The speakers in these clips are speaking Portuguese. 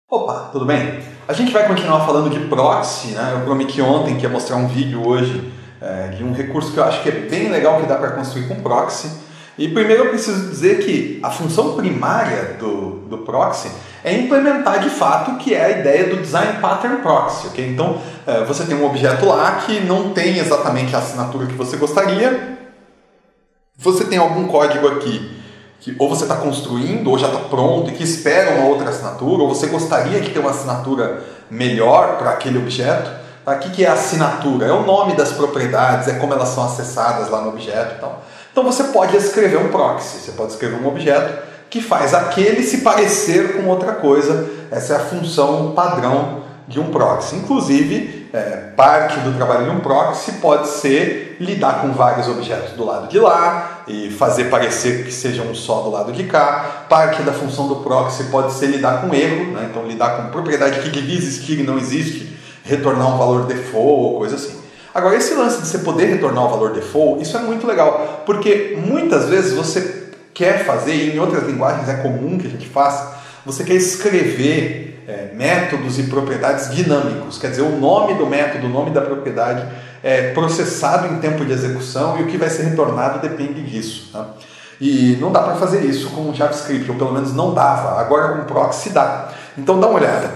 Opa, tudo bem? A gente vai continuar falando de proxy, né? Eu prometi ontem que ia mostrar um vídeo hoje de um recurso que eu acho que é bem legal que dá para construir com proxy. E primeiro eu preciso dizer que a função primária do proxy é implementar de fato o que é a ideia do Design Pattern Proxy, ok? Então você tem um objeto lá que não tem exatamente a assinatura que você gostaria. Você tem algum código aqui que ou você está construindo, ou já está pronto e que espera uma outra assinatura, ou você gostaria de ter uma assinatura melhor para aquele objeto. Tá? O que é a assinatura? É o nome das propriedades, é como elas são acessadas lá no objeto e tal. Então você pode escrever um proxy, você pode escrever um objeto que faz aquele se parecer com outra coisa. Essa é a função padrão de um proxy. Inclusive, parte do trabalho de um proxy pode ser lidar com vários objetos do lado de lá e fazer parecer que seja um só do lado de cá. Parte da função do proxy pode ser lidar com erro, né? Então lidar com propriedade que devia existir e não existe, retornar um valor default ou coisa assim. Agora, esse lance de você poder retornar o valor default, isso é muito legal, porque muitas vezes você quer fazer, e em outras linguagens é comum que a gente faça, você quer escrever métodos e propriedades dinâmicos, quer dizer, o nome do método, o nome da propriedade é processado em tempo de execução e o que vai ser retornado depende disso. Tá? E não dá para fazer isso com JavaScript, ou pelo menos não dava, agora com proxy dá. Então dá uma olhada.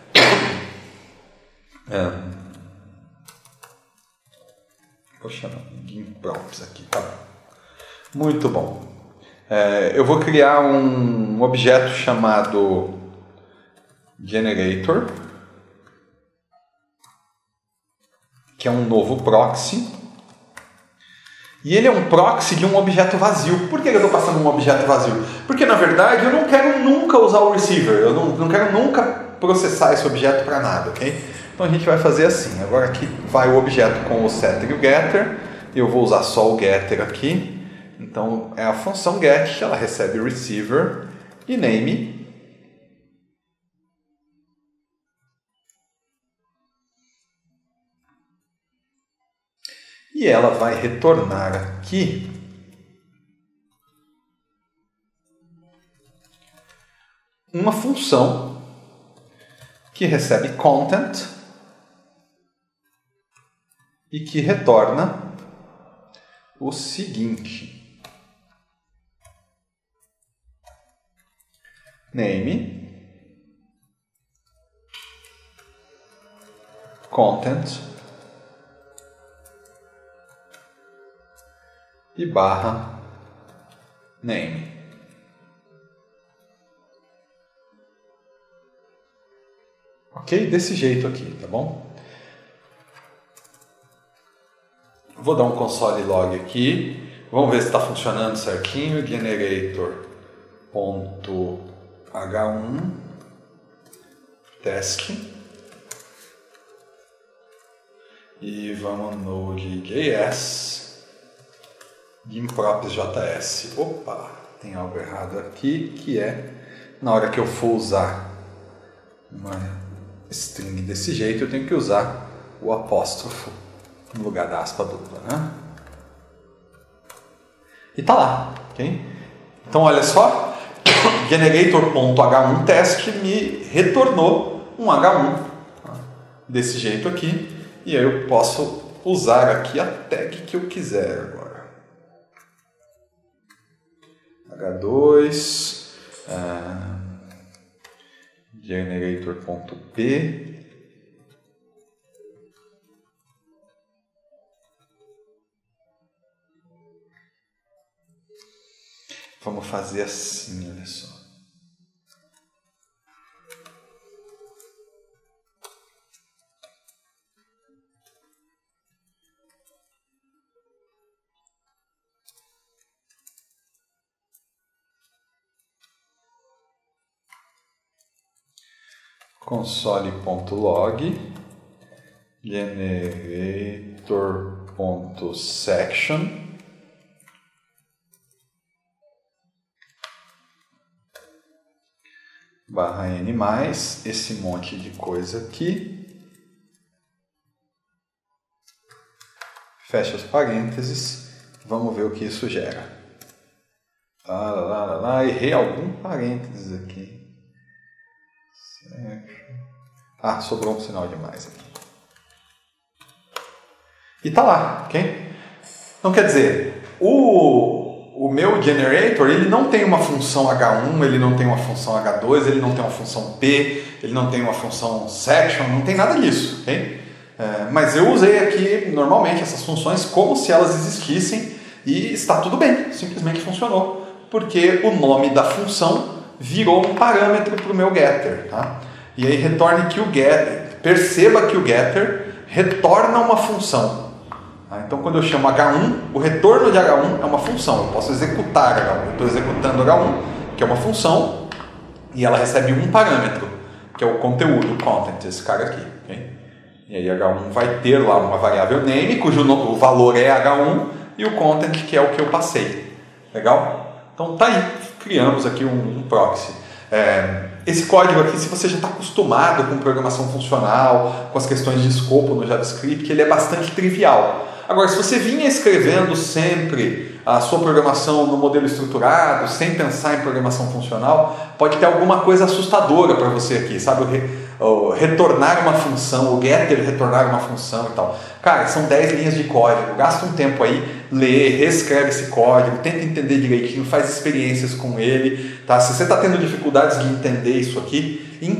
Vou chamar props aqui, tá? Muito bom. Eu vou criar um objeto chamado Generator, que é um novo proxy, e ele é um proxy de um objeto vazio. Por que eu estou passando um objeto vazio? Porque na verdade eu não quero nunca usar o receiver, eu não quero nunca processar esse objeto para nada, ok? Então a gente vai fazer assim, agora aqui vai o objeto com o setter e o getter, eu vou usar só o getter aqui, então é a função get, ela recebe receiver e name. E ela vai retornar aqui uma função que recebe content e que retorna o seguinte: name, content e barra name. Ok? Desse jeito aqui, tá bom? Vou dar um console log aqui. Vamos ver se está funcionando certinho. Generator.h1 task. E vamos no Node.js. GimPropsJS. Opa, tem algo errado aqui, que é na hora que eu for usar uma string desse jeito, eu tenho que usar o apóstrofo no lugar da aspa dupla, né? E tá lá, ok? Então olha só, generator.h1 test me retornou um H1 desse jeito aqui, e aí eu posso usar aqui a tag que eu quiser agora. H2 generator.p vamos fazer assim, olha só. console.log generator.section barra n mais esse monte de coisa aqui, fecha os parênteses, vamos ver o que isso gera. Errei algum parênteses aqui. Ah, sobrou um sinal demais aqui. E tá lá, ok? Então quer dizer, o meu generator, ele não tem uma função H1, ele não tem uma função H2, ele não tem uma função P, ele não tem uma função section, não tem nada disso, ok? Mas eu usei aqui normalmente essas funções como se elas existissem e está tudo bem, simplesmente funcionou, porque o nome da função virou um parâmetro para o meu getter, tá? E aí retorne que o getter, perceba que o getter retorna uma função. Então quando eu chamo H1, o retorno de H1 é uma função, eu posso executar H1, eu estou executando H1, que é uma função, e ela recebe um parâmetro, que é o conteúdo, o content, esse cara aqui. Okay? E aí H1 vai ter lá uma variável name, cujo o valor é H1, e o content, que é o que eu passei. Legal? Então tá aí, criamos aqui um proxy. Esse código aqui, se você já está acostumado com programação funcional, com as questões de escopo no JavaScript, ele é bastante trivial. Agora, se você vinha escrevendo sempre a sua programação no modelo estruturado, sem pensar em programação funcional, pode ter alguma coisa assustadora para você aqui, sabe? O retornar uma função, o getter retornar uma função e tal. Cara, são 10 linhas de código, gasta um tempo aí, lê, reescreve esse código, tenta entender direitinho, faz experiências com ele, tá? Se você está tendo dificuldades de entender isso aqui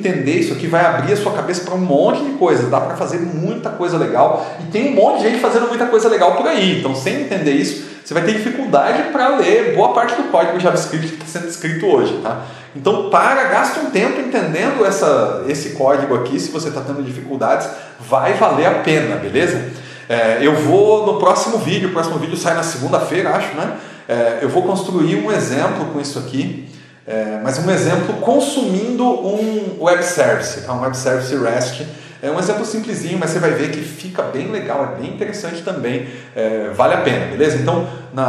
vai abrir a sua cabeça para um monte de coisa, dá para fazer muita coisa legal e tem um monte de gente fazendo muita coisa legal por aí, então sem entender isso, você vai ter dificuldade para ler boa parte do código JavaScript que está sendo escrito hoje, tá? Então gasta um tempo entendendo esse código aqui, se você está tendo dificuldades, vai valer a pena, beleza? Eu vou no próximo vídeo, o próximo vídeo sai na segunda-feira, acho, né? Eu vou construir um exemplo com isso aqui, mas um exemplo consumindo um web service, tá? Um web service REST. É um exemplo simplesinho, mas você vai ver que fica bem legal, é bem interessante também, vale a pena, beleza? Então,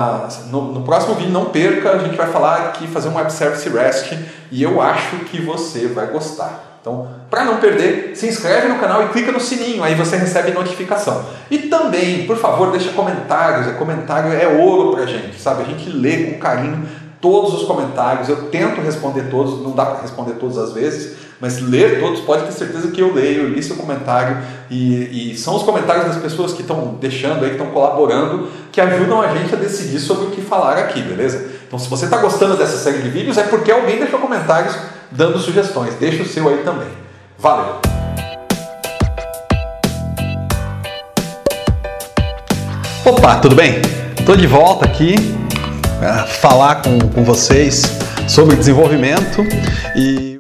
no próximo vídeo, não perca, a gente vai falar aqui, fazer um web service REST, e eu acho que você vai gostar. Então, para não perder, se inscreve no canal e clica no sininho, aí você recebe notificação. E também, por favor, deixa comentários, comentário é ouro pra gente, sabe? A gente lê com carinho todos os comentários, eu tento responder todos, não dá para responder todas as vezes, mas ler todos, pode ter certeza que eu leio, eu li seu comentário e são os comentários das pessoas que estão deixando aí, que estão colaborando, que ajudam a gente a decidir sobre o que falar aqui, beleza? Então se você está gostando dessa série de vídeos é porque alguém deixou comentários dando sugestões, deixa o seu aí também. Valeu! Opa, tudo bem? Estou de volta aqui falar com vocês sobre desenvolvimento e